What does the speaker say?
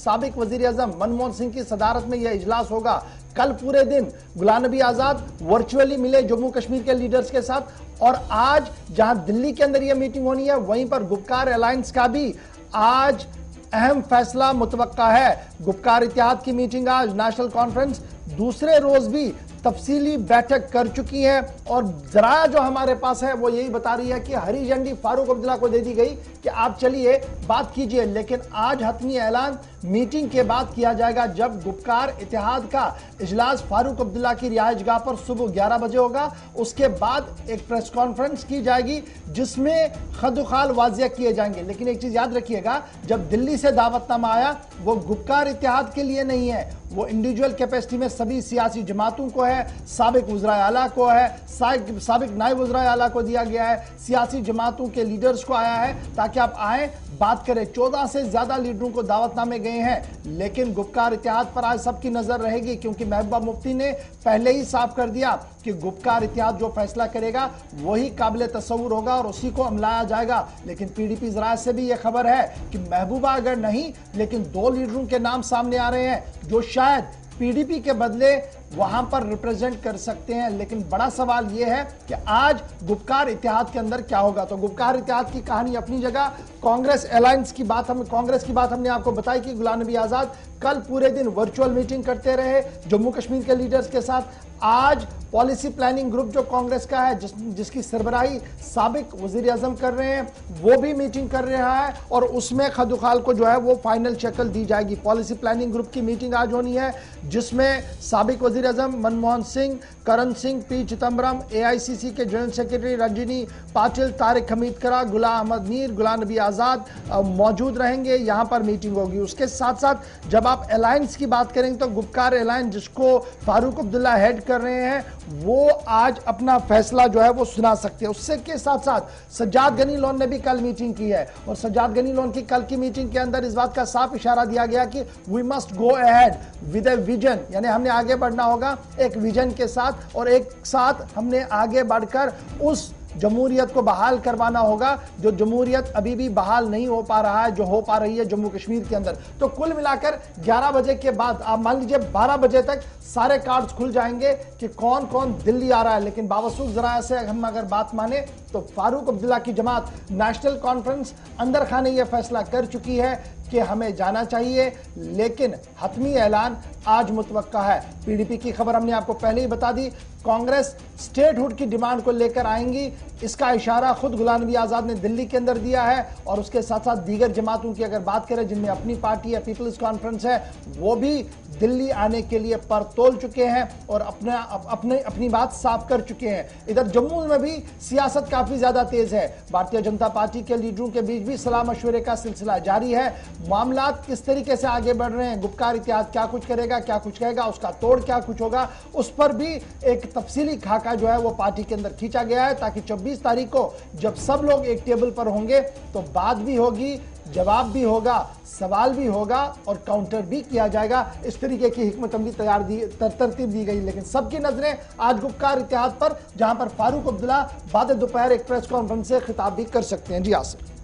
साबिक वजीर आजम मनमोहन सिंह की सदारत में यह इजलास होगा। कल पूरे दिन गुलाम नबी आजाद वर्चुअली मिले जम्मू कश्मीर के लीडर्स के साथ और आज जहां दिल्ली के अंदर यह मीटिंग होनी है वहीं पर गुपकार अलायंस का भी आज अहम फैसला मुतवक्का है। गुपकार इत्तेहाद की मीटिंग आज नेशनल कॉन्फ्रेंस दूसरे रोज भी तफसीली बैठक कर चुकी है और जरा जो हमारे पास है वो यही बता रही है कि हरी झंडी फारूक अब्दुल्ला को दे दी गई कि आप चलिए बात कीजिए, लेकिन आज हतमी ऐलान मीटिंग के बाद किया जाएगा जब गुपकार इत्तेहाद का इजलास फारूक अब्दुल्ला की रिहाइशगाह पर सुबह 11 बजे होगा। उसके बाद एक प्रेस कॉन्फ्रेंस की जाएगी जिसमें खदुखाल वाजिया किए जाएंगे। लेकिन एक चीज याद रखिएगा, जब दिल्ली से दावतनामा आया वो गुपकार इत्तेहाद के लिए नहीं है, वो इंडिविजुअल कैपेसिटी में सभी सियासी जमातों को है, साबिक वज़राए आला को है, साबिक नायब वज़राए आला को दिया गया है, सियासी जमातों के लीडर्स को आया है ताकि आप आए बात करें। 14 से ज्यादा लीडरों को दावतनामे गए हैं, लेकिन गुपकार इत्तेहाद पर आज सबकी नजर रहेगी क्योंकि महबूबा मुफ्ती ने पहले ही साफ कर दिया कि गुपकार इत्तेहाद जो फैसला करेगा वही काबिल तस्वुर होगा और उसी को अमलाया जाएगा। लेकिन पीडीपी जराये से भी यह खबर है कि महबूबा अगर नहीं, लेकिन 2 लीडरों के नाम सामने आ रहे हैं जो शायद पीडीपी के बदले वहां पर रिप्रेजेंट कर सकते हैं। लेकिन बड़ा सवाल यह है कि आज गुपकार इत्तेहाद के अंदर क्या होगा। तो गुपकार इत्तेहाद की कहानी अपनी जगह, कांग्रेस अलायंस की बात हमने आपको बताई कि गुलाम नबी आजाद कल पूरे दिन वर्चुअल मीटिंग करते रहे जम्मू कश्मीर के लीडर्स के साथ। आज पॉलिसी प्लानिंग ग्रुप जो कांग्रेस का है जिसकी सरबराही साबिक वजीर आजम कर रहे हैं वो भी मीटिंग कर रहा है और उसमें खदुखाल को जो है वो फाइनल शक्ल दी जाएगी। पॉलिसी प्लानिंग ग्रुप की मीटिंग आज होनी है जिसमें साबिक वजीर आजम मनमोहन सिंह, करण सिंह, पी चिदम्बरम, एआईसीसी के जनरल सेक्रेटरी रंजनी पाटिल, तारिक हमीद करा, गुलाम अहमद मीर, गुलाम नबी आजाद मौजूद रहेंगे। यहां पर मीटिंग होगी। उसके साथ साथ जब आप अलायंस की बात करेंगे तो गुपकार अलायंस जिसको फारूक अब्दुल्ला हेड कर रहे हैं वो आज अपना फैसला जो है वो सुना सकते हैं। उससे के साथ साथ सज्जाद गनी लोन ने भी कल मीटिंग की है और सज्जाद गनी लोन की कल की मीटिंग के अंदर इस बात का साफ इशारा दिया गया कि we must go ahead with a vision, यानी हमने आगे बढ़ना होगा एक विजन के साथ और एक साथ हमने आगे बढ़कर उस जमहूरियत को बहाल करवाना होगा जो जमहूरियत अभी भी बहाल नहीं हो पा रहा है, जो हो पा रही है जम्मू कश्मीर के अंदर। तो कुल मिलाकर 11 बजे के बाद आप मान लीजिए 12 बजे तक सारे कार्ड्स खुल जाएंगे कि कौन कौन दिल्ली आ रहा है। लेकिन बावसूख जराया से हम अगर बात माने तो फारूक अब्दुल्ला की जमात नेशनल कॉन्फ्रेंस अंदर खाने यह फैसला कर चुकी है कि हमें जाना चाहिए, लेकिन हतमी ऐलान आज मुतवक्का है। पीडीपी की खबर हमने आपको पहले ही बता दी, कांग्रेस स्टेटहुड की डिमांड को लेकर आएंगी। इसका इशारा खुद गुलाम नबी आजाद ने दिल्ली के अंदर दिया है और उसके साथ साथ दीगर जमातों की अगर बात करें जिनमें अपनी पार्टी है, पीपल्स कॉन्फ्रेंस है, वो भी दिल्ली आने के लिए पर तोल चुके हैं और अपनी बात साफ कर चुके हैं। इधर जम्मू में भी सियासत काफी ज्यादा तेज है। भारतीय जनता पार्टी के लीडरों के बीच भी सलाह मशवरे का सिलसिला जारी है। मामला किस तरीके से आगे बढ़ रहे हैं, गुपकार इत्तेहाद क्या कुछ करेगा, क्या कुछ कहेगा, उसका तोड़ क्या कुछ होगा, उस पर भी एक तफसीली खाका जो है वो पार्टी के अंदर खींचा गया है ताकि 24 तारीख को जब सब लोग एक टेबल पर होंगे तो बात भी होगी, जवाब भी होगा, सवाल भी होगा और काउंटर भी किया जाएगा। इस तरीके की हिकमत अमली तरतीब दी गई। लेकिन सबकी नजरें आज गुपकार इत्तेहाद पर, जहां पर फारूक अब्दुल्ला बाद दोपहर एक प्रेस कॉन्फ्रेंस से खिताब भी कर सकते हैं। जी आसिफ।